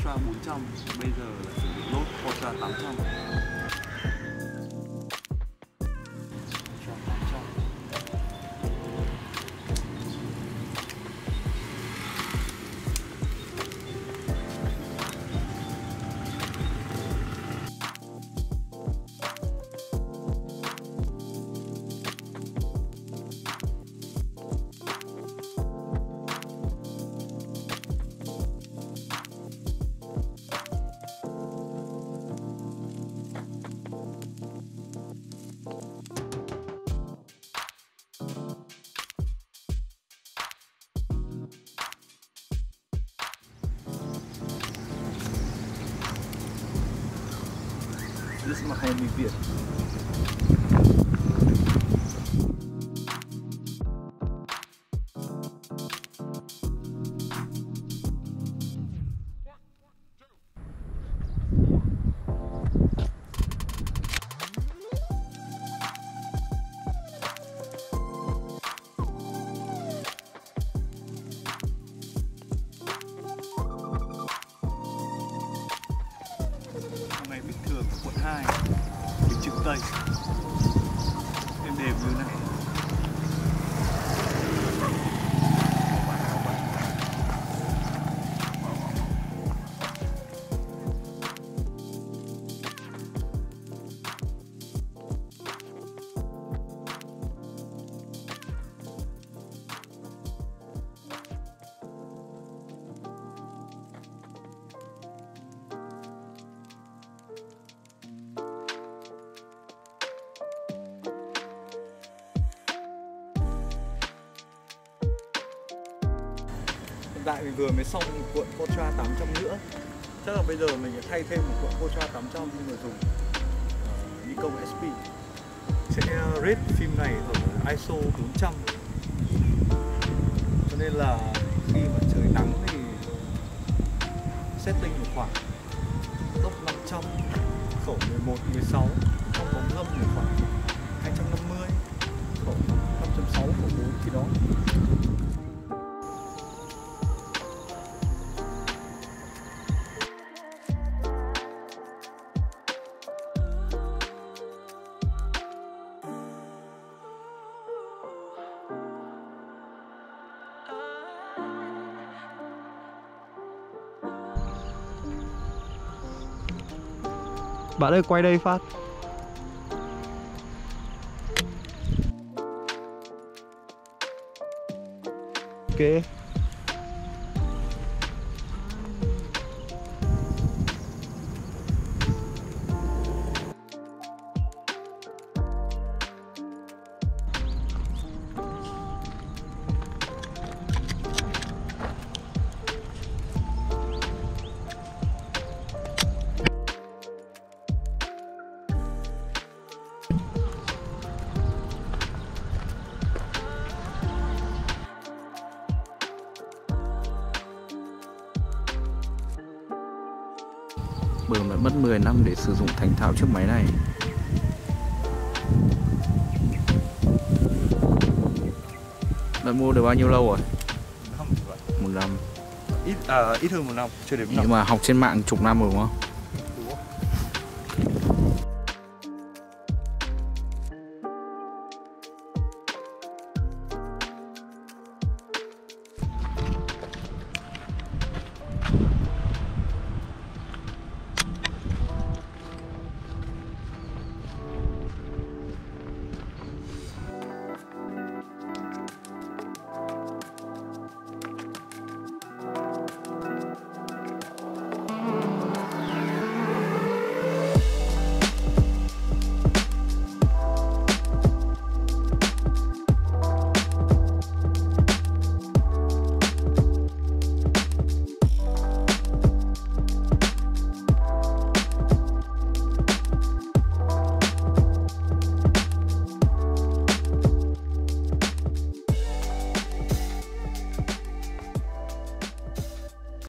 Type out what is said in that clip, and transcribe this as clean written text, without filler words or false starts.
Ultra 400, bây giờ là sử dụng nốt Ultra 800. This is my Friend Viet. Ngày bình thường ở quận 2, bình chữ Tây, êm đềm như này. Hiện tại mình vừa mới xong một cuộn Ultra 800 nữa. Chắc là bây giờ mình sẽ thay thêm một cuộn Ultra 800 nhưng mà dùng Nikon SP. Sẽ rate phim này ở ISO 400. Cho nên là khi mà trời nắng thì setting một khoảng tốc 500, khẩu 11, 16, trong bóng râm thì khoảng 250, khẩu 5.6, khẩu 4 thì đó. Bạn ơi, quay đây phát. Ok. Bờm đã mất 10 năm để sử dụng thành thạo chiếc máy này. Bạn mua được bao nhiêu lâu rồi? 1 năm. Ít hơn 1 năm, chưa đến 1 năm. Nhưng mà học trên mạng chục năm rồi đúng không?